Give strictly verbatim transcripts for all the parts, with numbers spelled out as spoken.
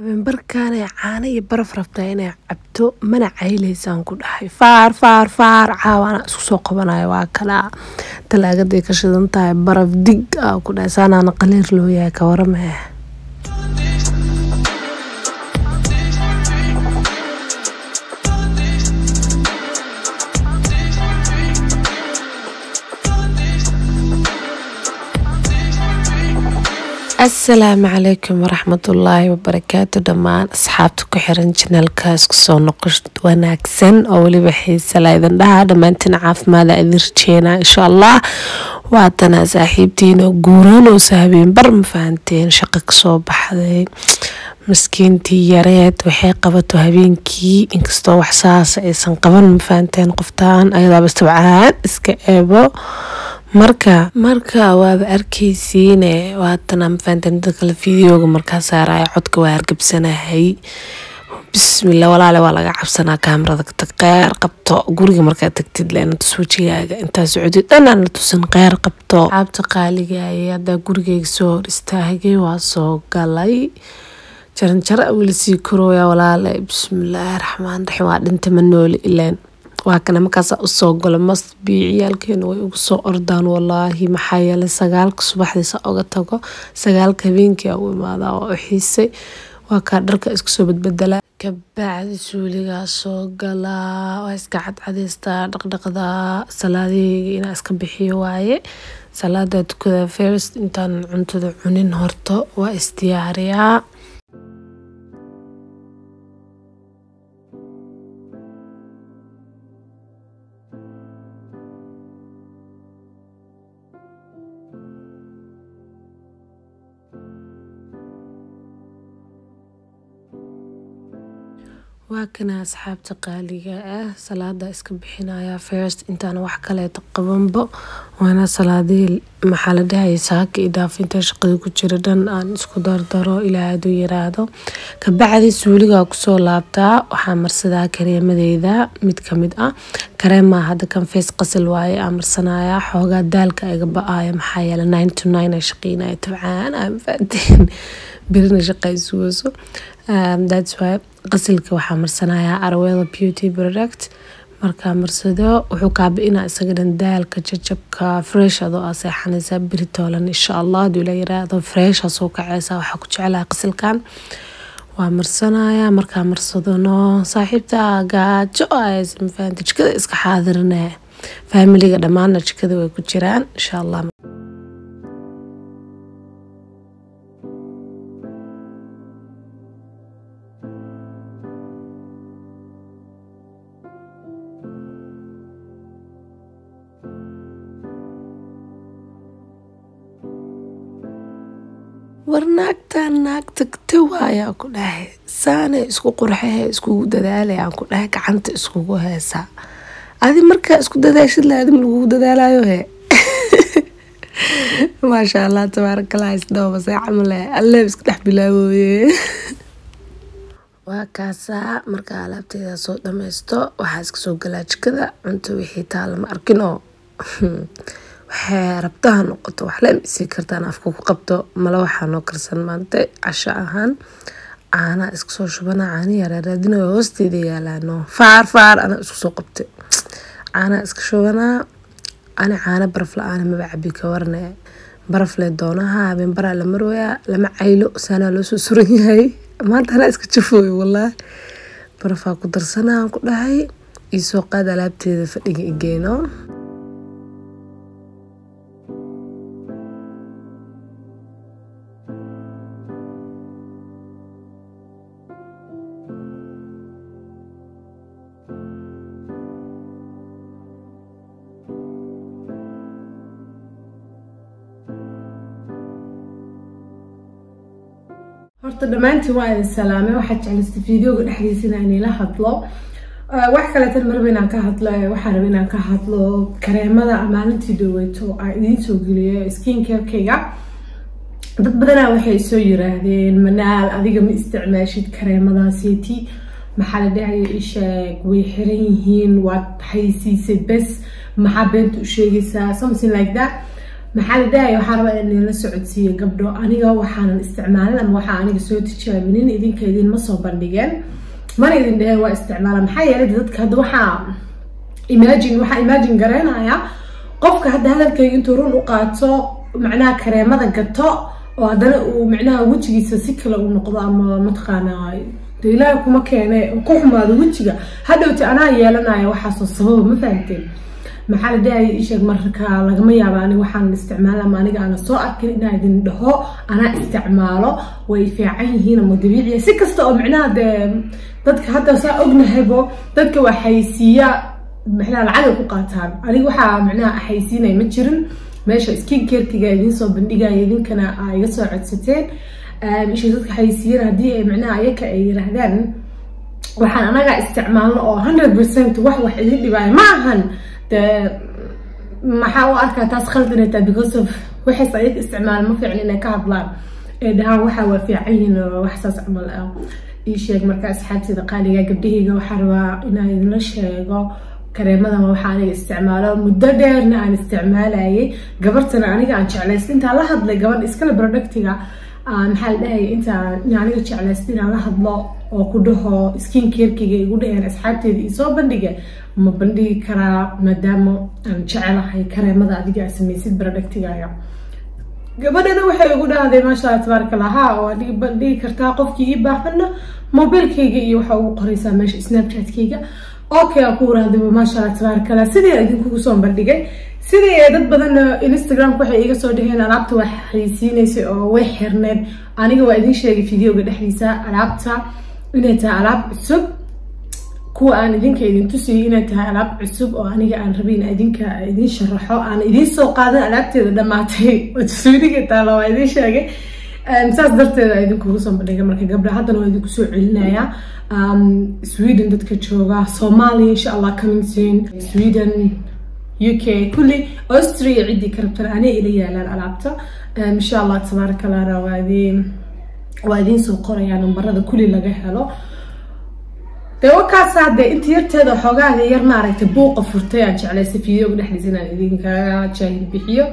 barkaane caana iyo baraf rabtaa inay cabto mana caylaysaan ku dhahay faar faar faar caawana isku soo qabanayo waa kala talaagaday ka shidan tahay baraf dig ah ku dhahay saanaana qaliir loo yahay ka waramay السلام عليكم ورحمة الله وبركاته دمان أصحابتك وحرن جنال كاسك صونقش وناكسن أولي بحي سلايدن لها دمانتنا عاف ماذا إذرتينا إن شاء الله وعطنا ساحبتين وقورون وسابين برم فانتين شقك صوب حذي مسكينتي ياريت وحي قبطو هبينكي إنكستو وحساس إيسان قبل مفانتين قفتان أيضا بستبعان إسكا إيبو marka marka waad arkaysiine waatana mafaantan dadka la fiidiyooga marka saaraya codka waa argabsanahay bismillaah walaale waa laga cabsanaa kaamirada ka qeer qabto guriga marka tagtid leena tuswajigaaga inta socodid dhanaan la tusan qeer qabto abta qaaliga ay hada gurigeyga soo istaagay waa soo galay jaran jara wili si korooya walaale bismillaah raxmaan raxiim waa dhinta manool ileen waa kana markaas u soo galo mas biiciyalkeena way ugu soo ordaan wallahi maxaa yeelay sagaalka subaxdiisa uga tago sagaalka habeenkii u imaada oo u xiisay waa ka dharka isku soo badbadala ka bacdi suuliga soo gala waa iska cadcadeysta dhaqdhaqda salaadayga ina iska bixiyo waaye salaada tukada first intaan cuntada cunin horto waa istiyaariyaa waakana asxaabta qaaliga ah salaada iska bixinaya first intaan wax kale qabanbo waana salaadii maxaa la dhahay saaka idaafinta shaqada ku jira dhan aan isku dardaro ilaa aad u yiraahdo ka bacdi suuliga ku soo laabtaa waxa marsadaa kareemadeyda mid kamid ah kareema hada kan face qasal waaye amarsanaya xooga daalka iga ba'aya maxaa yeelay nine to nine ay shaqeynay tabcaan aan faadin birna shaqaysuuso um that's why qasilka waxa marsanaya Arwella beauty product marka marsado wuxuu ka bixinaa isaga dhan daalka jajabka fresh ado aseexanaysa biritolan insha Allah duu la yiraahdo fresh soo kacaysa waxa ku jeclaa qasilkan waa marsanaya marka marsado no saaxiibtaaga joys mafaanta jikada iska xaadirnaa familiga dhamaana jikada way ku jiraan insha Allah warnaagta naagta tawaya ku dhahay saane isku qurxay isku dadaalay aan ku dhahay gacanta isku heesa adi marka isku dadaashid laadin lagu dadaalayo he ma sha Allah tabarakallah isdooba saacamle alle isku dhax bilaaboye waa kaasa marka alaabteeda soo dhameysto waxa iska soo galaa jikada cunto wixii taal ma arkino rabtaa noqoto wax la isi kartaan afku ku qabto mala waxa noo karsan maanta casho ahaan caana isku soo shubana caani yar raadino hoosteeda yaalaano faar faar ana isku soo qabtay caana isku shubana ana caana baraf la'aan ma bacbi ka warnaa baraf le doonaha habeen bara la marooya lama caylo sana loo soo suran yahay maanta ana iska jafooy wallahi barafa ku darsanaa ku dhahay isoo qaad alaabteeda fadhiga igeeno horta dhamaantii waa idin salaamay waxa jeclaysta fiidiyooga dhexdiisana inay la hadlo wax kale tan marba inaan ka hadlo waxa rabay inaan ka hadlo kareemada maalintii dhaweyto aan idin soo geliyay skin care-kayga dad badan waxay soo yiraahdeen manaal adiga ma isticmaashid kareemadaasiti maxaa la dhahay isheeg way xiran yihiin waa haysiisay bas maxaa beenta u sheegaysaa something like that maxaa dhahay waxa raba in la socodsiiyo gabdho aniga waxaan isticmaalin ama waxa aniga soo tijaabinin idinka idin ma soo bandhigeen mana idin dhahay waa isticmaala maxaa yeelay dadka hadda waxa imagine waxa imagine garanaya qofka hadda hadalkayga intuu run u qaato macnaha kareemada gato oo hadana uu macnaha wajigiisa si kale u noqdo ama mataqaanaa ilaahay kuma keenay ku xumaado wajiga hadhowti anaa yeelanayo waxa soo sabab ma fahanteen maxaa la dhahay isheeg marka lagama yaabo aniga waxaan isticmaalaa ma aniga ana soo arkin inaan idin dhaho ana isticmaalo way fiican yihiin ama dabiici si kasta oo macnaha dadka hadda saa ognahaybo dadka waxay siiya macnaha lacag ku qaataan aniga waxa macnaha xaysiinay ma jirin meesha skin care-kiga idin soo bandhigaya idinkana ay iga soo codsateen isha dadka xaysiin hadii ay macnaha ayaka ay yiraahdaan waxaan anaga isticmaalno oo one hundred percent wax wax idin dhibay ma ahan maxaa u arkaa taas khaldanayta because of waxay sayid isticmaal ma fiicin inay ka hadlaan ee dhahaan waxa waa fiican yihiin wax saas camal ah ii sheeg marka asxaabtida qaaliga gabdhahayga waxa rabaa inaan idin la sheego kareemada waxa aniga isticmaalo muddo dheerna aan isticmaalayay gabartana aniga aan jeclaystay inta la hadlay gabadh iskala productiga aan hal dhahay inta aniga jeclaystay inaan la hadlo oo ku dhaho skin care-kiga igu dhaheen asxaabteeda ii soo bandhigay ma bandhigi karaa maadaama aan jecelahay kareemada adiga aad samaysid productigaga gabadhana waxay ugu dhahday maasha Allah tabaaraka Allah oo adiga bandhigi kartaa qofkii ii baahana mobilkayga iyo waxa ugu qoraysaa meesha snapchat-kayga okay aku raaday maasha Allah tabaaraka Allah sidii idinku soo bandhigay sidii dad badan Instagram waxay iga soo dhaheen alaabta wax xaysiinaysa oo way xirneed aniga waa idin sheegay videoga dhexdiisa alaabta inay tahay alaab cusub kuwa aan idinka idin tusiyay inay tahay alaab cusub oo aniga aan rabin idinka idin sharaxo aan idin soo qaadan alaabteeda dhamaatay oo suudiga taala waa idin sheegay saas darteeda idinku soo bandhigay marka gabdha haddana waa idinku soo celinaya Sweden dadka jooga Soomaaliya insha Allah coming soon Sweden U K kulli Austria cidi karabtan ana ila yaalan alaabta insha Allah tabaaraka Allah rawaadin waa idin soo qorayaan numbarada kulli laga helo deewa ka saade inta yarteeda xogaaga yar ma aragtay buuqa furtay aan jeclaysay fiidiyowga dhexdiisa inaan idinka jaahil bixiyo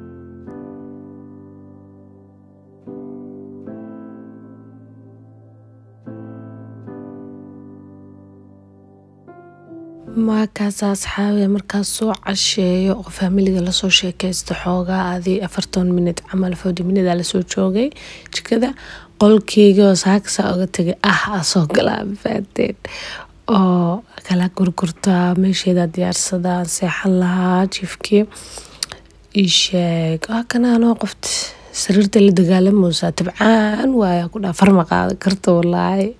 ما كاس أصحابي مركز سوق عشية وفاميلي قال سو شيء كاستحوجا هذه أفرتون من عمل فودي من ذا لسوق شوقي كذا قل كي جوز هكسا أقتى أح أسوق لا فاتين أو كلا كركرتا ماشي ذا ديار صدا سيحلها شيفكي إيشك آه كان أنا وقفت سررت اللي دقالة موسى تبعان ويا كنا فرمقة ذكرته والله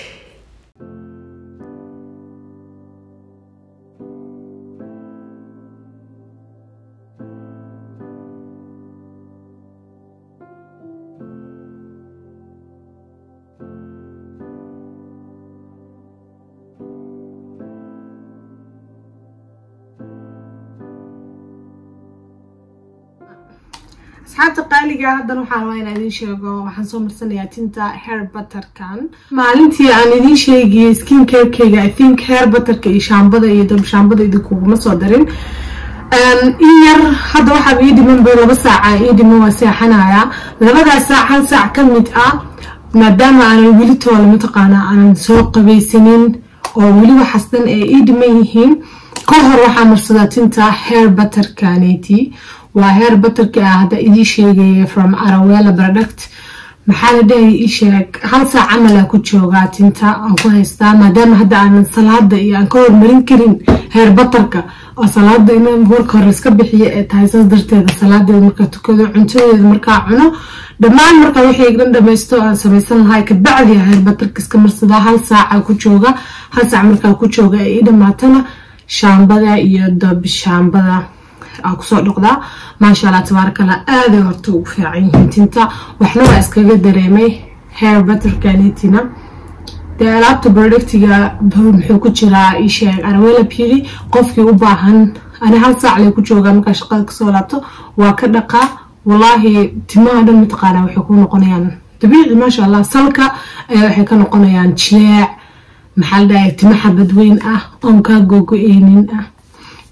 asxaabta qaaliga hadan waxaan rabaa inaan idin sheego waxaan soo marsanayaa tinta hair butter kan maalintii aan idin sheegay skin care kayga I think hair butter ka iyo shaambada iyo dab shaambada idinku ma soo darin um iyar hada waxa ii dhiman bay laba saac ii dhiman waa seexanaya labada saac hal saac ka mid ah maadaama aan wili tool ma taqaana aan soo qabaysanin oo wili waxastan ee ii dhiman yihiin ka hor waxaan marsadaa tinta hair butter kaneti waa hair butter ka hada idin sheegay from Arawela product maxaa dhahay ii sheeg hal saac amal ku jooga tinta aan ku haystaa maadaama hada aan salaada iyo aan ka hormarin karin hair butter ka oo salaada inaan warka hor iska bixiyo ee tahay saas darteeda salaada marka tukado cuntadeeda marka cuno dhamaan marka wixii iga dhameysto aan samaysan lahay ka bacdi hair butter ka iska marsada hal saac ku jooga hal saac marka ku jooga ee dhamaatana shaambada iyo dab shaambada aku soo dhaqda ma sha Allah tabaaraka Allah aad horta ugu fiican tinta waxna waa iskaga dareemay hair butter kanitina de alaabta productiga wuxuu ku jiraa ii sheeg Arawela Beauty qofkii u baahan ana hal saac lay ku jooga marka shaqada ka soo laabto waa ka dhaqa wallahi timaha dhan mataqaana waxay ku noqonayaan dabiici ma sha Allah salka waxay ka noqonayaan jeec maxal dhaay timaha badweyn ah on ka gogoeynin ah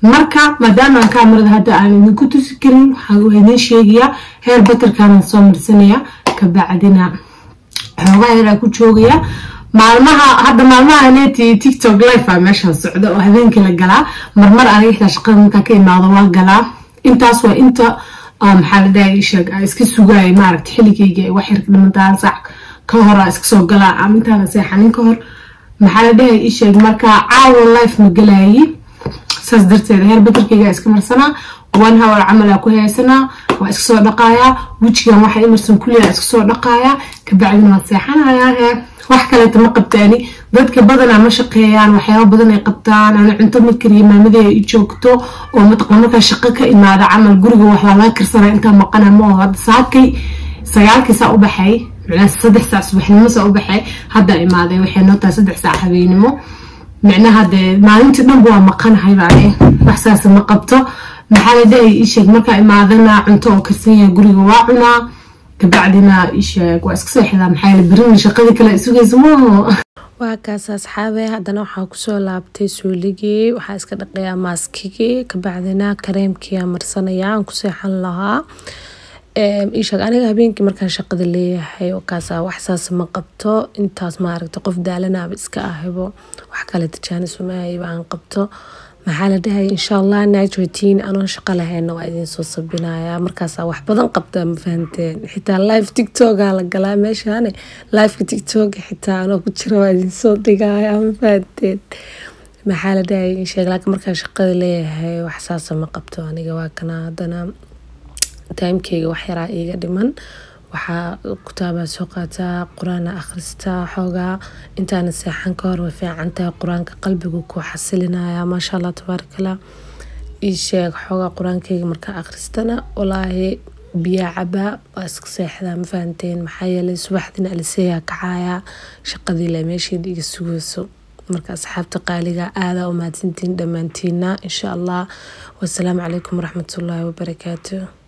marka maadaama aan kaamirada hadda aan idinku tusi karin waxaan idin sheegayaa heer batarkaan soo marsanaya ka bacdina xoogaa yar ku joogaya maalmaha hadda maalmaha neeti TikTok live ah meeshan socdo oo habeenkii la galaa marmar aniga xitaa shaqada marka ka imaado waa galaa intaas waa inta maxaa la dhahay sheeg iska sugay maaragtay xilligayga wax yar dhimantaan sax ka hor iska soo galaa ama intaan seexanin ka hor maxaa la dhahay sheeg marka caawa live ma galaayi saas darteed heer badarkayga iska marsanaa one hour camal ku heesana waa iska soo dhaqaaya wajigan waxa imarsan kulliya iska soo dhaqaaya ka bacdina waa seexanayaa wax kale ma qabtaani dadka badan ma shaqeeyaan waxyaabo badan ay qabtaan ana cunto ma kariyo maamaday ay joogto oo mataqan marka shaqo ka imaada camal guriga wax la karsana inta maqana ma oo saakay sagaalkii saa u baxay macna saddex saac subaxnimo saa u baxay hadda imaaday waxay noqotay saddex saac habeenimo macnaha de maalintii dhan waa maqanahay baani wax saas ma qabto maxaa la dhahay isheeg marka imaadana cunto oo karsan guriga waa cunaa kabacdina isheeg waa iska seexdaa maxaa la barin shaqada kale isugayso ma waa kaas asxaabe haddana waxaa kusoo laabtay suuligii waxaa iska dhaqayaa maaskigii kabacdina kareemkii marsanaya aan ku seexan lahaa isheeg aniga habeenkii markaan shaqada leeyahay oo kaas wax saas ma qabto intaas ma aragtay qof daalanaaba iska ahaybo wax kale tijaanis uma hayba aan qabto maxaa la dhahay insha Allah night routine anoo shaqo lahayn waa idin soo sabinaya markaas wax badan qabta ma fahanteen xitaa live TikTok la galaa meeshaan live TikTok xitaa anoo ku jiro waa idin soo dhigaya ma fahanteen maxaa la dhahay insha Allah markaan shaqada leeyahay wax saas ma qabto aniga waa kana hadana timekeyga wax yara iiga dhiman waxaa kitaaba soo qaataa quraan akhrista xoogaa intaan seexan ka hor way fiicantahay quraanka qalbigu ku xasilinaya ma sha Allah tabarakallah ii sheeg xoogaa quraankeyga marka akhristana walaahi biya caba waa iska seexdaa ma fahanteen maxaa yeelay subaxdina aliseeya kacaya shaqadii la meesheed iga sugayso marka asxaabta qaaliga aada u mahadsantiin dhamaantiina insha Allah wassalaamu calaykum waraxmatullaahi wabarakaatuh.